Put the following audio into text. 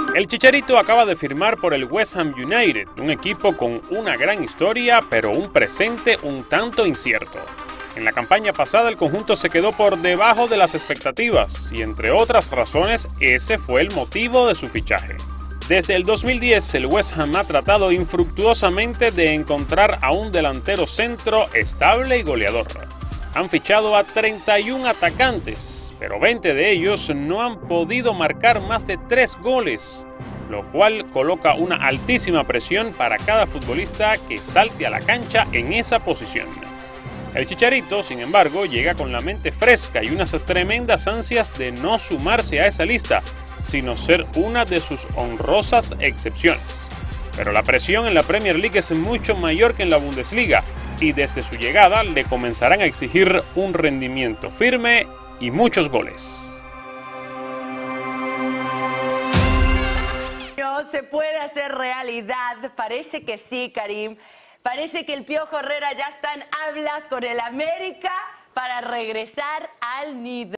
El Chicharito acaba de firmar por el West Ham United, un equipo con una gran historia, pero un presente un tanto incierto. En la campaña pasada el conjunto se quedó por debajo de las expectativas y entre otras razones ese fue el motivo de su fichaje. Desde el 2010 el West Ham ha tratado infructuosamente de encontrar a un delantero centro estable y goleador. Han fichado a 31 atacantes, pero 20 de ellos no han podido marcar más de 3 goles, lo cual coloca una altísima presión para cada futbolista que salte a la cancha en esa posición. El Chicharito, sin embargo, llega con la mente fresca y unas tremendas ansias de no sumarse a esa lista, sino ser una de sus honrosas excepciones. Pero la presión en la Premier League es mucho mayor que en la Bundesliga y desde su llegada le comenzarán a exigir un rendimiento firme y muchos goles. No se puede hacer realidad, parece que sí, Karim. Parece que el Piojo Herrera ya está en hablas con el América para regresar al nido.